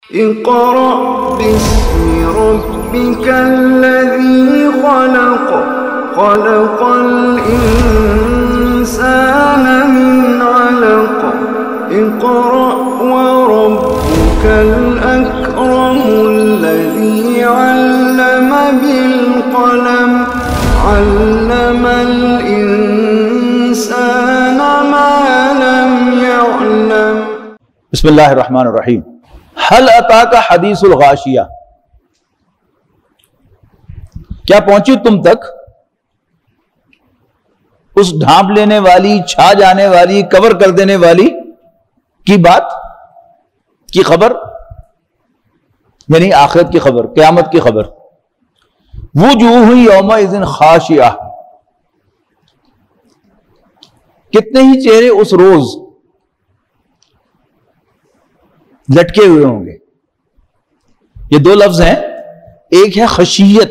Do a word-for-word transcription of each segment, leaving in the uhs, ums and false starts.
اقرأ باسم ربك الذي خلق خلق الإنسان من علق اقرأ وربك الأكرم الذي علم بالقلم علم الإنسان ما لم يعلم۔ بسم اللہ الرحمن الرحیم۔ حل اتاک حدیث الغاشیہ، کیا پہنچی تم تک اس ڈھانپ لینے والی، چھا جانے والی، کور کر دینے والی کی بات کی خبر، یعنی آخرت کی خبر، قیامت کی خبر۔ وجوہ یومئذ خاشعہ، کتنے ہی چہرے اس روز لٹکے ہوئے ہوں گے۔ یہ دو لفظ ہیں، ایک ہے خشیت،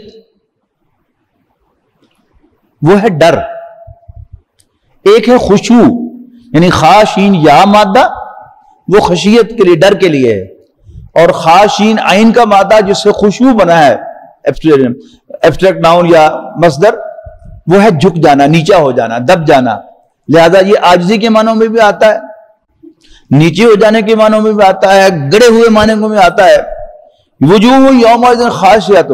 وہ ہے ڈر، ایک ہے خشوع، یعنی خاشین یا مادہ وہ خشیت کے لیے، ڈر کے لیے ہے، اور خاشین عین کا مادہ جس سے خشوع بنا ہے، ایبسٹریکٹ ناؤن یا مصدر، وہ ہے جھک جانا، نیچا ہو جانا، دب جانا۔ لہذا یہ عاجزی کے معنوں میں بھی آتا ہے، نیچے ہو جانے کے معنوں میں بھی آتا ہے، گڑے ہوئے معنوں میں آتا ہے۔ وجوہ یومئذ خاشعۃ،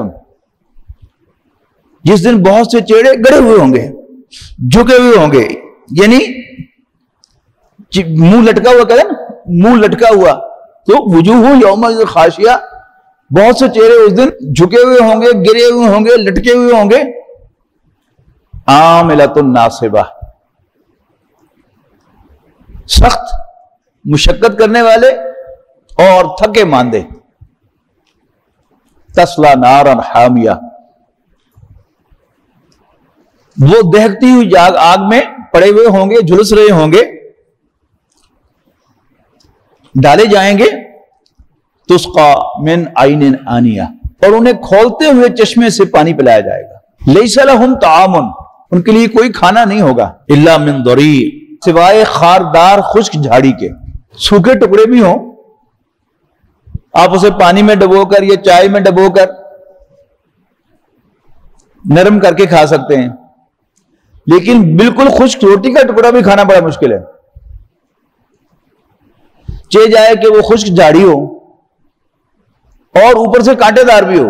جس دن بہت سے چہرے گڑے ہوئے ہوں گے، جھکے ہوئے ہوں گے، یعنی منہ لٹکا ہوا، کہتے ہیں نا منہ لٹکا ہوا، تو وجوہ یومئذ خاشعہ، بہت سے چہرے اس دن جھکے ہوئے ہوں گے، گرے ہوئے ہوں گے، لٹکے ہوئے ہوں گے۔ عاملۃ ناصبہ، سخت مشقت کرنے والے اور تھکے ماندے۔ تصلی نارا حامیہ، وہ دہکتی ہوئی جاگ آگ میں پڑے ہوئے ہوں گے، جھلس رہے ہوں گے، ڈالے جائیں گے۔ تسقى من عین آنیہ، اور انہیں کھولتے ہوئے چشمے سے پانی پلایا جائے گا۔ لیس لہم طعام، ان کے لیے کوئی کھانا نہیں ہوگا، الا من ضریع، سوائے خاردار خشک جھاڑی کے۔ سوکھے ٹکڑے بھی ہوں، آپ اسے پانی میں ڈبو کر یا چائے میں ڈبو کر نرم کر کے کھا سکتے ہیں، لیکن بالکل خشک روٹی کا ٹکڑا بھی کھانا بڑا مشکل ہے۔ چاہے جائے کہ وہ خشک جھاڑی ہو اور اوپر سے کانٹے دار بھی ہو،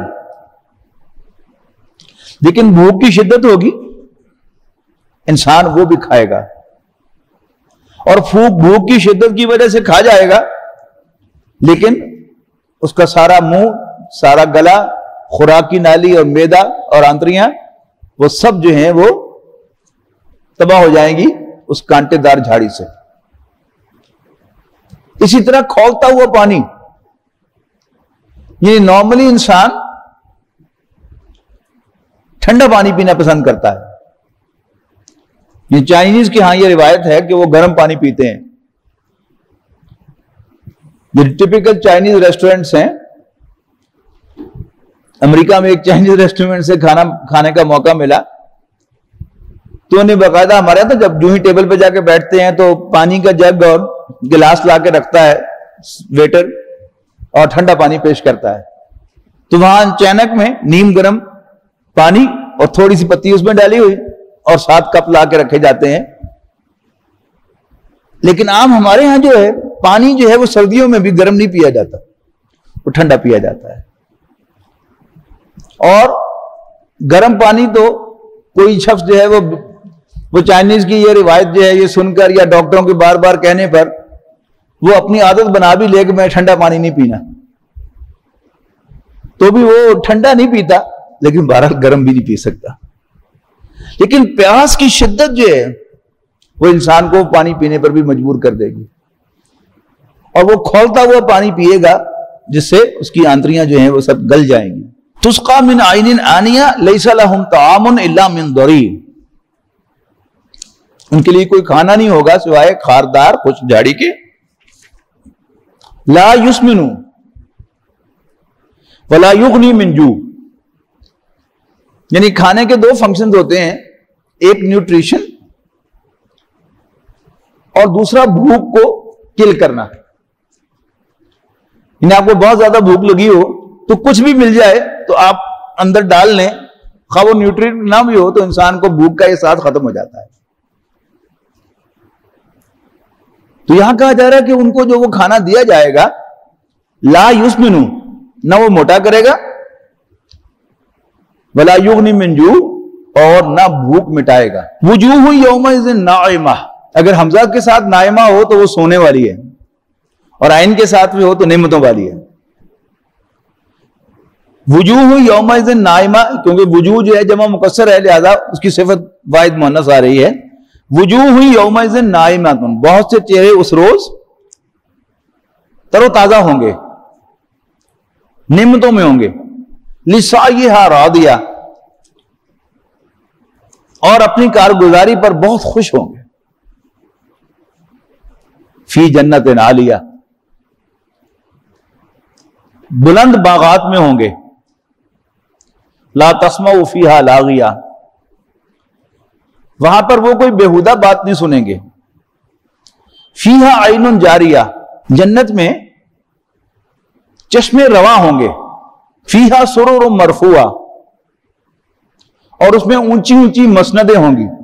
لیکن بھوک کی شدت ہوگی، انسان وہ بھی کھائے گا، اور پھوک بھوک کی شدت کی وجہ سے کھا جائے گا، لیکن اس کا سارا منہ، سارا گلا، خوراک کی نالی اور معدہ اور آنتریاں، وہ سب جو ہیں وہ تباہ ہو جائیں گی اس کانٹے دار جھاڑی سے۔ اسی طرح کھولتا ہوا پانی، یہ نارملی انسان ٹھنڈا پانی پینا پسند کرتا ہے۔ یہ چائنیز کے ہاں یہ روایت ہے کہ وہ گرم پانی پیتے ہیں۔ یہ ٹپیکل چائنیز ریسٹورنٹس ہیں۔ امریکہ میں ایک چائنیز ریسٹورنٹ سے کھانا کھانے کا موقع ملا، تو انہیں باقاعدہ ہمارے یہاں تو جب جو ہی ٹیبل پہ جا کے بیٹھتے ہیں تو پانی کا جگ اور گلاس لا کے رکھتا ہے ویٹر، اور ٹھنڈا پانی پیش کرتا ہے۔ تو وہاں چینک میں نیم گرم پانی اور تھوڑی سی پتی اس میں ڈالی ہوئی اور سات کپ لا کے رکھے جاتے ہیں۔ لیکن عام ہمارے ہاں جو ہے پانی جو ہے وہ سردیوں میں بھی گرم نہیں پیا جاتا، وہ ٹھنڈا پیا جاتا ہے۔ اور گرم پانی تو کوئی شخص جو ہے وہ وہ چائنیز کی یہ روایت جو ہے یہ سن کر یا ڈاکٹروں کے بار بار کہنے پر وہ اپنی عادت بنا بھی لے کہ میں ٹھنڈا پانی نہیں پینا، تو بھی وہ ٹھنڈا نہیں پیتا، لیکن بہرحال گرم بھی نہیں پی سکتا۔ لیکن پیاس کی شدت جو ہے وہ انسان کو پانی پینے پر بھی مجبور کر دے گی، اور وہ کھولتا ہوا پانی پیے گا جس سے اس کی آنتریاں جو ہیں وہ سب گل جائیں گی۔ تسقى من عین آنیہ لیس لہم طعام الا من ضریع، ان کے لیے کوئی کھانا نہیں ہوگا سوائے خاردار خشک جھاڑی کے۔ لا یسمن ولا یغنی من جوع، یعنی کھانے کے دو فنکشنز ہوتے ہیں، ایک نیوٹریشن اور دوسرا بھوک کو کل کرنا۔ یعنی آپ کو بہت زیادہ بھوک لگی ہو تو کچھ بھی مل جائے تو آپ اندر ڈال لیں، خواہ وہ نیوٹرینٹ نہ بھی ہو تو انسان کو بھوک کا احساس ختم ہو جاتا ہے. تو یہاں کہا جا رہا ہے کہ ان کو جو وہ کھانا دیا جائے گا لا یسمنو، نہ وہ موٹا کرے گا، ولا یغنی من جوع، اور نہ بھوک مٹائے گا. وجوہ یومئذ ناعمہ، اگر حمزہ کے ساتھ نائمہ ہو تو وہ سونے والی ہے، اور عین کے ساتھ بھی ہو تو نعمتوں والی ہے. وجوہ یومئذ نائمہ، کیونکہ وجوہ جو ہے جمع مکسر ہے لہذا اس کی صفت واحد مؤنث آ رہی ہے. وجوہ یومئذ نائمہ، بہت سے چہرے اس روز تر و تازہ ہوں گے، نعمتوں میں ہوں گے. لسعیہا راضیہ، اور اپنی کارگزاری پر بہت خوش ہوں گے. فی جنت عالیہ، بلند باغات میں ہوں گے. لا تسمع فیہا لاغیہ، وہاں پر وہ کوئی بیہودہ بات نہیں سنیں گے. فیہا عین جاریہ، جنت میں چشمے رواں ہوں گے. فیہا سرر مرفوعہ، اور اس میں اونچی اونچی مسندیں ہوں گی.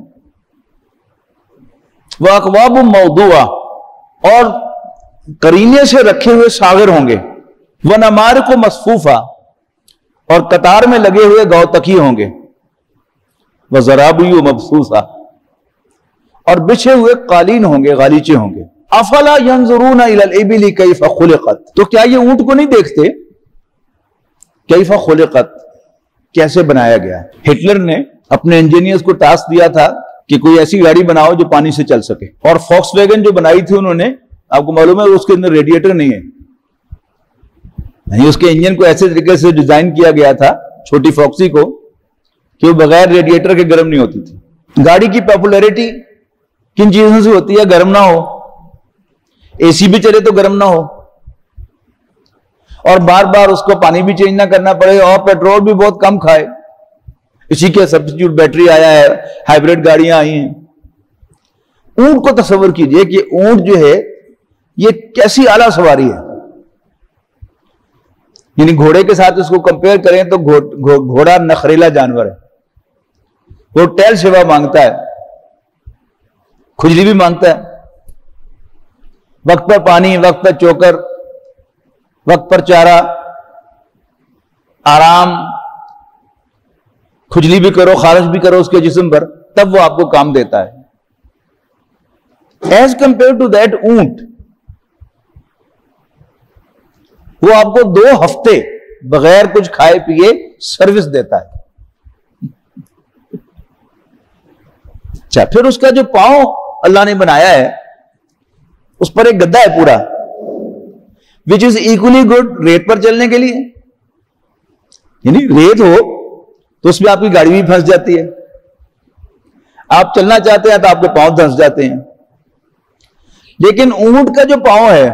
وَأَكْوَابٌ مَوْضُوعَةٌ، اور کرینے سے رکھے ہوئے ساغر ہوں گے. وَنَمَارِقُ مَصْفُوفَةٌ، اور قطار میں لگے ہوئے گو تکی ہوں گے. وَزَرَابِيُّ مَبْثُوثَةٌ، اور بچھے ہوئے قالین ہوں گے، غالیچے ہوں گے. افلا ينظرون الى الابل كيف خلقت، تو کیا یہ اونٹ کو نہیں دیکھتے کیف خلقت، کیسے بنایا گیا. ہٹلر نے اپنے انجینئرز کو ٹاسک دیا تھا کہ کوئی ایسی گاڑی بناؤ جو پانی سے چل سکے، اور فوکس ویگن جو بنائی تھی انہوں نے، آپ کو معلوم ہے اس کے اندر ریڈیٹر نہیں ہے، نہیں اس کے انجن کو ایسے طریقے سے ڈیزائن کیا گیا تھا چھوٹی فوکسی کو کہ وہ بغیر ریڈیٹر کے گرم نہیں ہوتی تھی. گاڑی کی پاپولیرٹی کن چیزوں سے ہوتی ہے؟ گرم نہ ہو، اے سی بھی چلے تو گرم نہ ہو، اور بار بار اس کو پانی بھی چینج نہ کرنا پڑے، اور پیٹرول بھی بہت کم کھائے. اسی کے سبسٹیٹیوٹ بیٹری آیا ہے، ہائیبریڈ گاڑیاں آئی ہیں. اونٹ کو تصور کیجئے کہ اونٹ جو ہے یہ کیسی اعلیٰ سواری ہے. یعنی گھوڑے کے ساتھ اس کو کمپیئر کریں تو گھوڑا نخریلا جانور ہے، وہ ٹیل سیوا مانگتا ہے، کھجلی بھی مانگتا ہے، وقت پر پانی، وقت پر چوکر، وقت پر چارہ، آرام، کھجلی بھی کرو، خارش بھی کرو اس کے جسم پر، تب وہ آپ کو کام دیتا ہے. ایز کمپیئر ٹو دیٹ اونٹ، وہ آپ کو دو ہفتے بغیر کچھ کھائے پیے سروس دیتا ہے. اچھا، پھر اس کا جو پاؤں اللہ نے بنایا ہے اس پر ایک گدا ہے پورا، which is equally good ریت پر چلنے کے لیے. یعنی ریت ہو تو اس میں آپ کی گاڑی بھی پھنس جاتی ہے، آپ چلنا چاہتے ہیں تو آپ کے پاؤں دھنس جاتے ہیں. لیکن اونٹ کا جو پاؤں ہے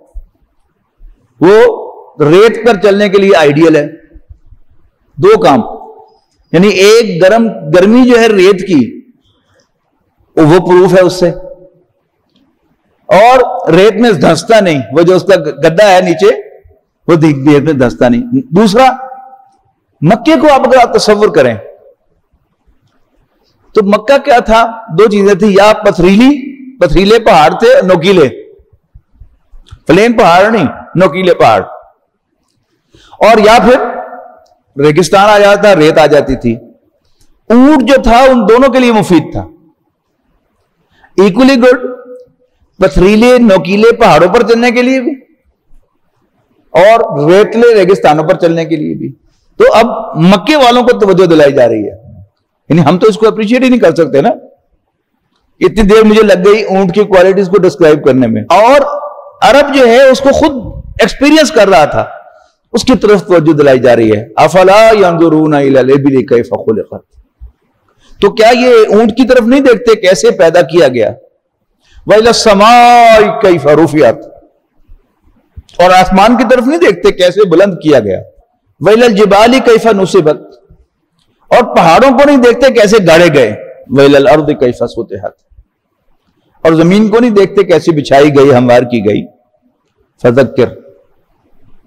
وہ ریت پر چلنے کے لیے آئیڈیل ہے. دو کام، یعنی ایک گرم گرمی جو ہے ریت کی وہ پروف ہے اس سے، اور ریت میں دھنستا نہیں، وہ جو اس کا گدا ہے نیچے وہ ریت میں دھنستا نہیں. دوسرا، مکے کو آپ اگر آپ تصور کریں تو مکہ کیا تھا؟ دو چیزیں تھی، یا پتھریلی پتھریلے پہاڑ تھے، نوکیلے، پلین پہاڑ نہیں، نوکیلے پہاڑ، اور یا پھر ریگستان آ جاتا، ریت آ جاتی تھی. اونٹ جو تھا ان دونوں کے لیے مفید تھا، ایکولی گڈ، پتھریلے نوکیلے پہاڑوں پر چلنے کے لیے بھی اور ریتلے ریگستانوں پر چلنے کے لیے بھی. تو اب مکے والوں کو توجہ دلائی جا رہی ہے، یعنی ہم تو اس کو اپریشیٹ ہی نہیں کر سکتے نا. اتنی دیر مجھے لگ گئی اونٹ کی کوالٹیز کو ڈسکرائب کرنے میں، اور عرب جو ہے اس کو خود ایکسپیرینس کر رہا تھا، اس کی طرف توجہ دلائی جا رہی ہے. افلا ينظرون الى الابل كيف خلقت، تو کیا یہ اونٹ کی طرف نہیں دیکھتے کیسے پیدا کیا گیا. وَإِلَى السَّمَاءِ كَيْفَ رُفِعَتْ، اور آسمان کی طرف نہیں دیکھتے کیسے بلند کیا گیا. وَإِلَى الْجِبَالِ كَيْفَ نُصِبَتْ، اور پہاڑوں کو نہیں دیکھتے کیسے گاڑے گئے. وَإِلَى الْأَرْضِ كَيْفَ سُطِحَتْ، اور زمین کو نہیں دیکھتے کیسے بچھائی گئی، ہموار کی گئی. فذکر،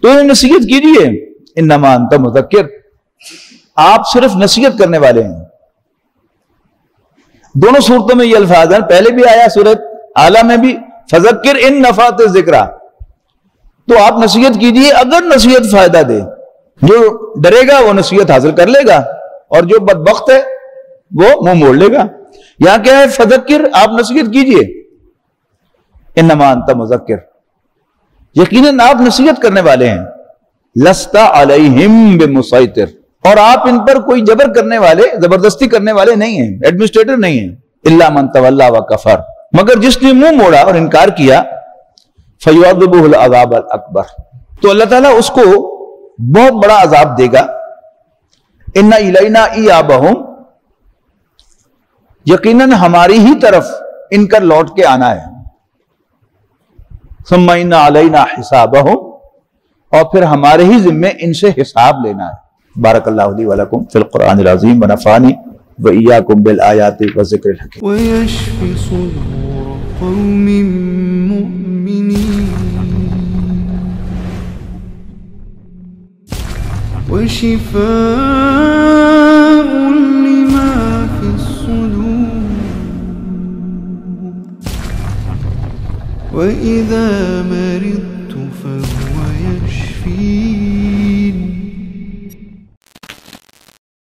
تو انہیں نصیحت کیجیے، انما انت مذکر، آپ صرف نصیحت کرنے والے ہیں۔ دونوں صورتوں میں یہ الفاظ ہیں، پہلے بھی آیا سورۃ اعلیٰ میں بھی، فذکر ان نفعت الذکریٰ، تو آپ نصیحت کیجیے اگر نصیحت فائدہ دے۔ جو ڈرے گا وہ نصیحت حاصل کر لے گا، اور جو بدبخت ہے وہ منہ موڑ لے گا۔ یہاں کیا ہے؟ فذکر، آپ نصیحت کیجیے، انما انت مذکر، یقیناً آپ نصیحت کرنے والے ہیں، لست علیہم بمسیطر، اور آپ ان پر کوئی جبر کرنے والے، زبردستی کرنے والے نہیں ہیں، ایڈمنسٹریٹر نہیں ہیں، الا من تولی وکفر، مگر جس نے منہ موڑا اور انکار کیا، فیعذبہ العذاب الاکبر، تو اللہ تعالیٰ اس کو بہت بڑا عذاب دے گا۔ ان الینا ایابہم، یقیناً ہماری ہی طرف ان کا لوٹ کے آنا ہے، ثم ان علینا حسابہم، اور پھر ہمارے ہی ذمے ان سے حساب لینا ہے۔ بارک اللہ لی ولکم فی القرآن العظیم ونفعنی وإیاکم بالآیات والذکر الحکیم۔ ويشفي صدور قوم مؤمنين وشفاء لما في الصدور وإذا مرضت فهو يشفين